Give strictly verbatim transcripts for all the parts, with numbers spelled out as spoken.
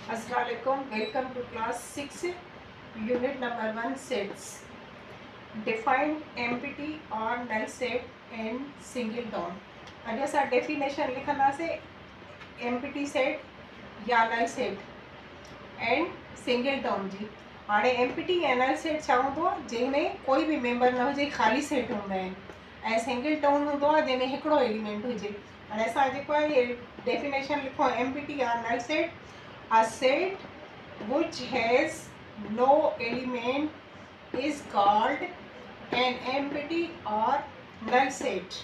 Assalamualaikum. Welcome to class six, unit number one, sets. Define empty or null set and singleton. अॼु असां definition लिखंदासीं empty set या null set and singleton जी। हाणे empty या null set छा हूंदो आहे जंहिंमें कोई बि मेंबर न हुजे, ख़ाली सेट हूंदा आहिनि, ऐं singleton हूंदो आहे जंहिंमें हिकिड़ो एलिमेंट हुजे। हाणे असां जेको आहे डेफिनेशन लिखो empty या null set, a set which has no element is called an empty or null set.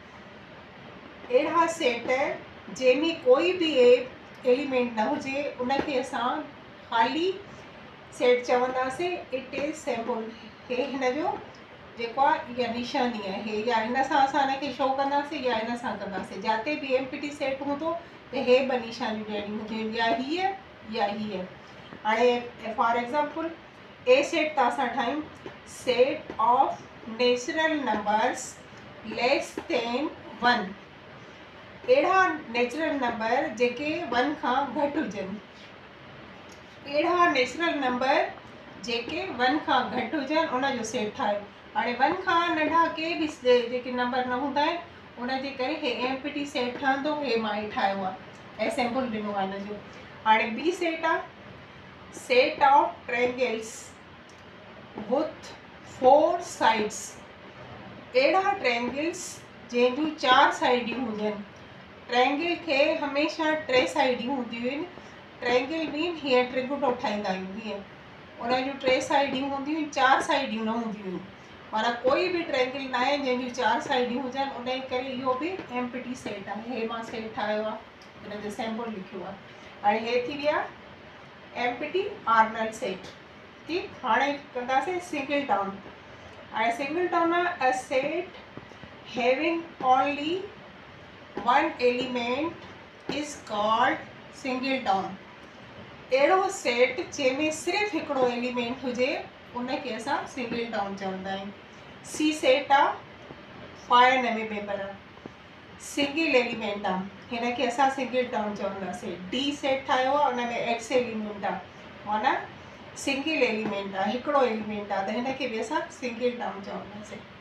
अहिड़ा सेट जंहिंमें कोई बि एलिमेंट न हुजे उनखे असां ख़ाली सेट चवंदासीं। It is simple. हे हिन जो जेको आहे इहा निशानी आहे, हे या हिन सां असां हिनखे शो कंदासीं या हिन सां कंदासीं। जिते बि एम्प्टी सेट हूंदो त हे ॿ निशानियूं ॾियणियूं हुजनि, या हीअ या हीअ। हाणे फॉर एग्ज़ाम्पल ए सेट त असां ठाहियूं set of natural numbers less than one. अहिड़ा नेचुरल नंबर जेके वन खां घटि हुजनि, अहिड़ा नेचुरल नंबर जेके वन खां घटि हुजनि उनजो सेट ठाहियो। हाणे वन खां नंढा के बि जेके नंबर न हूंदा आहिनि उनजे करे हे एम्प्टी सेट ठहंदो। हे मां ई ठाहियो आहे ऐं सैम्पल ॾिनो आहे हिन जो। हाणे बी सेट आहे set of triangles with four sides. अहिड़ा ट्रायंगल्स जंहिंजूं चार साइडियूं हुजनि। ट्रायंगल खे हमेशह टे साइडियूं हूंदियूं आहिनि। ट्रायंगल मीन हीअं ट्रिगुडो ठाहींदा आहियूं, हीअं उन जूं टे साइडियूं हूंदियूं आहिनि, चार साइडियूं न हूंदियूं आहिनि। माना कोई बि ट्रायंगल न आहे जंहिंजूं चार साइडियूं हुजनि, उन जे करे इहो बि एम्प्टी सेट आहे। हे मां सेट ठाहियो आहे, हिन जो सैम्पल लिखियो आहे। हाणे हे थी विया एम्प्टी और नल सेट। ठीकु, हाणे कंदासीं सिंगलटन। हाणे सिंगलटन आहे a set having only one element is called singleton. अहिड़ो सेट जंहिंमें सिर्फ़ु हिकिड़ो एलिमेंट हुजे उनखे असां सिंगलटन चवंदा आहियूं। सी सेट आहे फाइव नवे मेंबर आहे, सिंगल एलिमेंट आहे, हिन खे असां सिंगलटन चवंदासीं। डी सेट ठाहियो आहे, उन में एक्स एलिमेंट आहे, माना सिंगल एलिमेंट आहे, हिकिड़ो एलिमेंट आहे, त हिन खे बि असां सिंगलटन चवंदासीं।